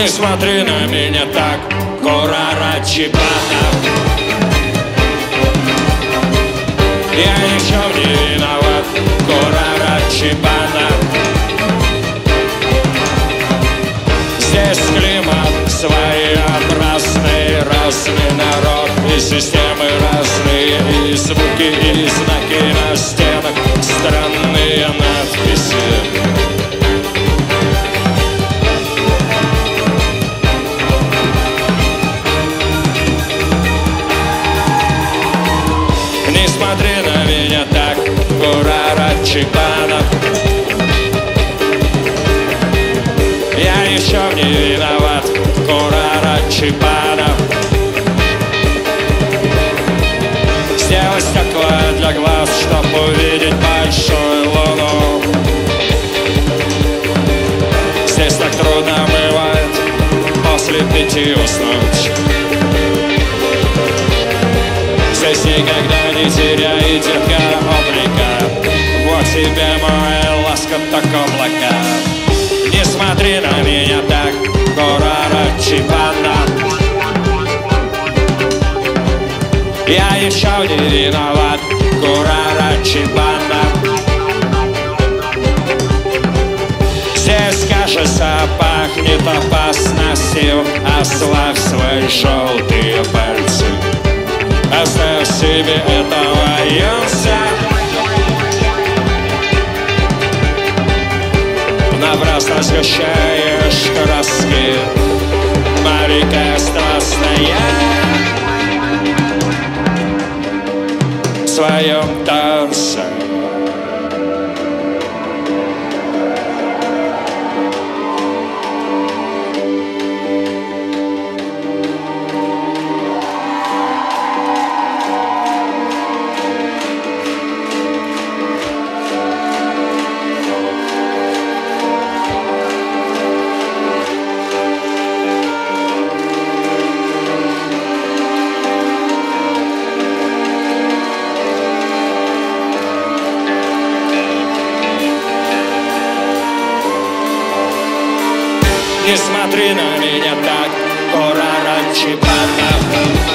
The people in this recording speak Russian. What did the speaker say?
Не смотри на меня так, Курара Чипана. Я ни в чем не виноват, Курара Чипана. Здесь климат своеобразный, разный народ и системы разные, и звуки, и знаки на стенах, странные надписи. Не смотри на меня так, Курара Чипана. Я ни в чем не виноват, Курара Чипана. Сделай стекло для глаз, чтоб увидеть большую луну. Здесь так трудно бывает после 5 уснуть. Здесь никогда не теряй, детка, облика. Вот тебе моя ласка, так облака. Не смотри на меня так, Курара Чипана. Я ни в чем не виноват, Курара Чипана. Здесь, кажется, пахнет опасностью. Ослабь свои желтые пальцы, оставь себе этого юнца. Напрасно сгущаешь краски, Марика страстная, в своем танце. Не смотри на меня так, Курара Чипана.